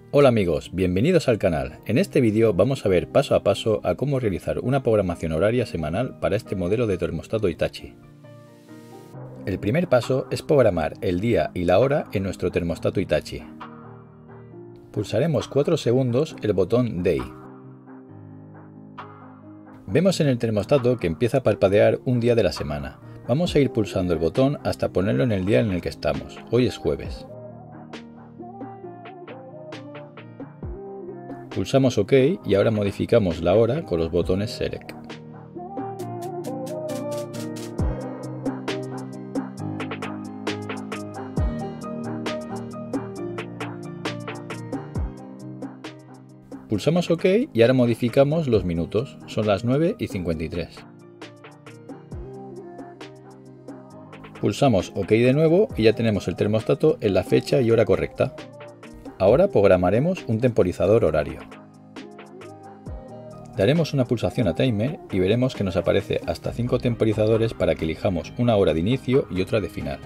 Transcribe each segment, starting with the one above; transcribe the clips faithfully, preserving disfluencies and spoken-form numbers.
Hola amigos, bienvenidos al canal. En este vídeo vamos a ver paso a paso a cómo realizar una programación horaria semanal para este modelo de termostato Hitachi. El primer paso es programar el día y la hora en nuestro termostato Hitachi. Pulsaremos cuatro segundos el botón Day. Vemos en el termostato que empieza a parpadear un día de la semana. Vamos a ir pulsando el botón hasta ponerlo en el día en el que estamos. Hoy es jueves. Pulsamos OK y ahora modificamos la hora con los botones Select. Pulsamos OK y ahora modificamos los minutos. Son las nueve y cincuenta y tres. Pulsamos OK de nuevo y ya tenemos el termostato en la fecha y hora correcta. Ahora programaremos un temporizador horario. Daremos una pulsación a Timer y veremos que nos aparece hasta cinco temporizadores para que elijamos una hora de inicio y otra de final.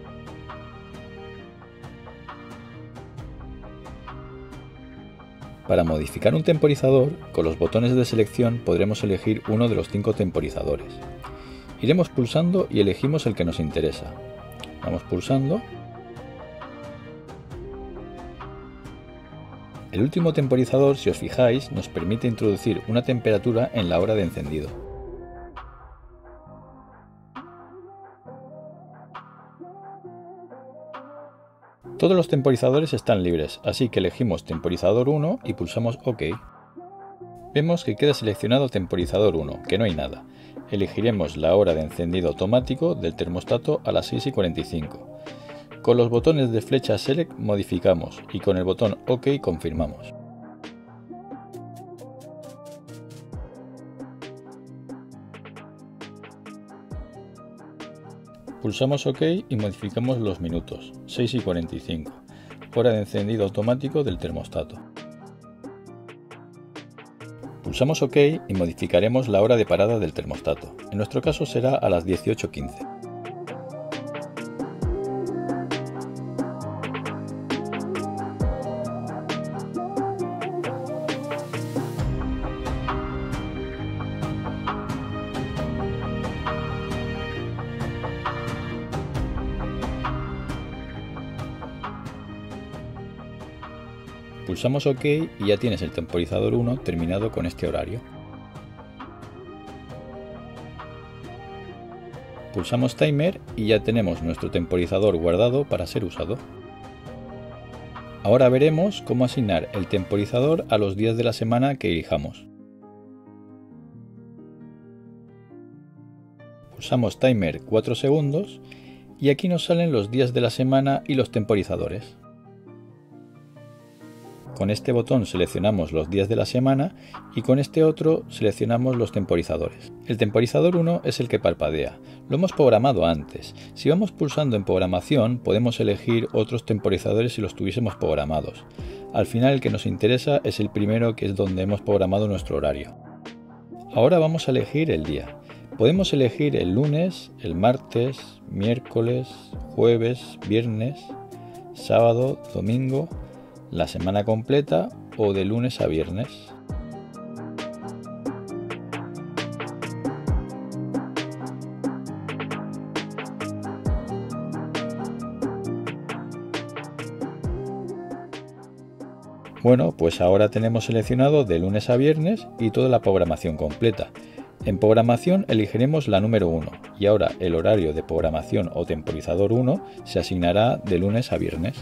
Para modificar un temporizador, con los botones de selección podremos elegir uno de los cinco temporizadores. Iremos pulsando y elegimos el que nos interesa. Vamos pulsando. El último temporizador, si os fijáis, nos permite introducir una temperatura en la hora de encendido. Todos los temporizadores están libres, así que elegimos temporizador uno y pulsamos OK. Vemos que queda seleccionado temporizador uno, que no hay nada. Elegiremos la hora de encendido automático del termostato a las seis y cuarenta y cinco. Con los botones de flecha Select modificamos y con el botón OK confirmamos. Pulsamos OK y modificamos los minutos, seis y cuarenta y cinco, hora de encendido automático del termostato. Pulsamos OK y modificaremos la hora de parada del termostato. En nuestro caso será a las dieciocho quince. Pulsamos OK y ya tienes el temporizador uno terminado con este horario. Pulsamos Timer y ya tenemos nuestro temporizador guardado para ser usado. Ahora veremos cómo asignar el temporizador a los días de la semana que elijamos. Pulsamos Timer cuatro segundos y aquí nos salen los días de la semana y los temporizadores. Con este botón seleccionamos los días de la semana y con este otro seleccionamos los temporizadores. El temporizador uno es el que parpadea. Lo hemos programado antes. Si vamos pulsando en programación podemos elegir otros temporizadores si los tuviésemos programados. Al final el que nos interesa es el primero, que es donde hemos programado nuestro horario. Ahora vamos a elegir el día. Podemos elegir el lunes, el martes, miércoles, jueves, viernes, sábado, domingo, la semana completa o de lunes a viernes. Bueno, pues ahora tenemos seleccionado de lunes a viernes y toda la programación completa. En programación elegiremos la número uno y ahora el horario de programación o temporizador uno se asignará de lunes a viernes.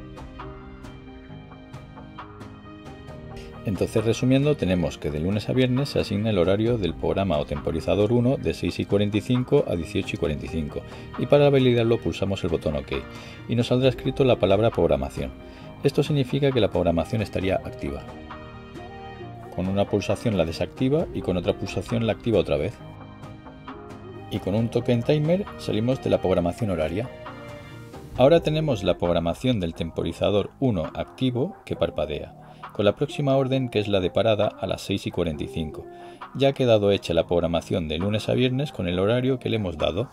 Entonces, resumiendo, tenemos que de lunes a viernes se asigna el horario del programa o temporizador uno de seis y cuarenta y cinco a dieciocho y cuarenta y cinco y para validarlo pulsamos el botón OK y nos saldrá escrito la palabra programación. Esto significa que la programación estaría activa. Con una pulsación la desactiva y con otra pulsación la activa otra vez. Y con un toque en Timer salimos de la programación horaria. Ahora tenemos la programación del temporizador uno activo que parpadea, con la próxima orden, que es la de parada, a las seis y cuarenta y cinco. Ya ha quedado hecha la programación de lunes a viernes con el horario que le hemos dado.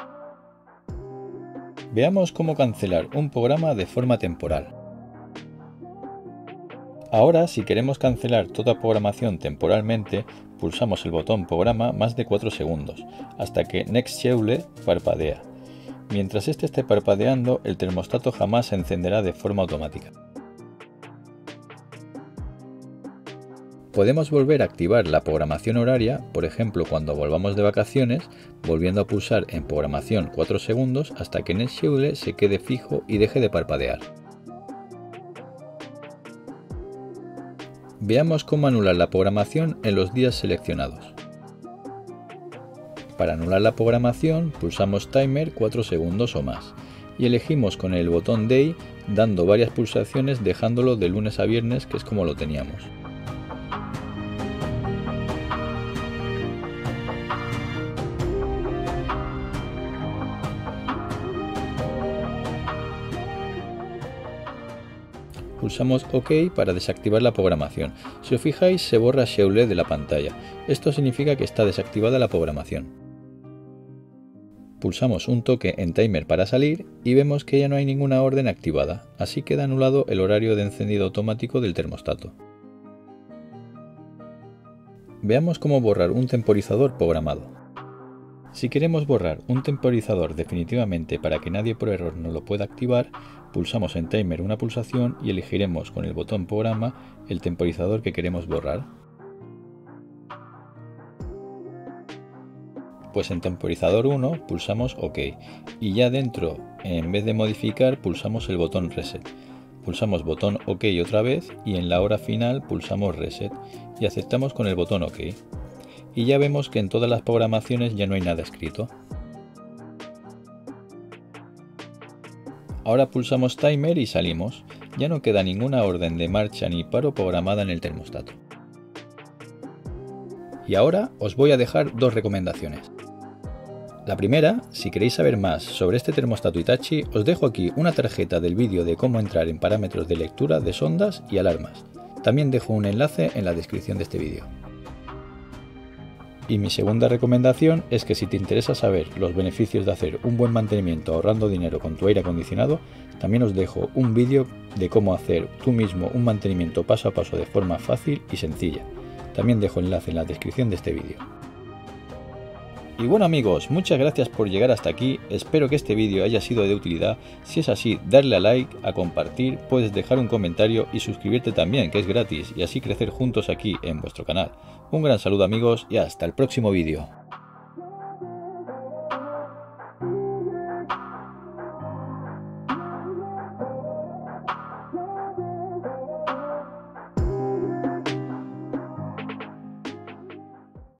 Veamos cómo cancelar un programa de forma temporal. Ahora, si queremos cancelar toda programación temporalmente, pulsamos el botón Programa más de cuatro segundos, hasta que Next Schedule parpadea. Mientras este esté parpadeando, el termostato jamás se encenderá de forma automática. Podemos volver a activar la programación horaria, por ejemplo cuando volvamos de vacaciones, volviendo a pulsar en Programación cuatro segundos hasta que Next Schedule se quede fijo y deje de parpadear. Veamos cómo anular la programación en los días seleccionados. Para anular la programación, pulsamos Timer cuatro segundos o más y elegimos con el botón Day dando varias pulsaciones dejándolo de lunes a viernes, que es como lo teníamos. Pulsamos OK para desactivar la programación. Si os fijáis, se borra Schedule de la pantalla. Esto significa que está desactivada la programación. Pulsamos un toque en Timer para salir y vemos que ya no hay ninguna orden activada, así queda anulado el horario de encendido automático del termostato. Veamos cómo borrar un temporizador programado. Si queremos borrar un temporizador definitivamente para que nadie por error no lo pueda activar, pulsamos en Timer una pulsación y elegiremos con el botón Programa el temporizador que queremos borrar. Pues en Temporizador uno pulsamos OK y ya dentro, en vez de modificar, pulsamos el botón Reset. Pulsamos botón OK otra vez y en la hora final pulsamos Reset y aceptamos con el botón OK. Y ya vemos que en todas las programaciones ya no hay nada escrito. Ahora pulsamos Timer y salimos. Ya no queda ninguna orden de marcha ni paro programada en el termostato. Y ahora os voy a dejar dos recomendaciones. La primera, si queréis saber más sobre este termostato Hitachi, os dejo aquí una tarjeta del vídeo de cómo entrar en parámetros de lectura de sondas y alarmas. También dejo un enlace en la descripción de este vídeo. Y mi segunda recomendación es que si te interesa saber los beneficios de hacer un buen mantenimiento ahorrando dinero con tu aire acondicionado, también os dejo un vídeo de cómo hacer tú mismo un mantenimiento paso a paso de forma fácil y sencilla. También dejo el enlace en la descripción de este vídeo. Y bueno amigos, muchas gracias por llegar hasta aquí, espero que este vídeo haya sido de utilidad. Si es así, darle a like, a compartir, puedes dejar un comentario y suscribirte también, que es gratis, y así crecer juntos aquí en vuestro canal. Un gran saludo amigos y hasta el próximo vídeo.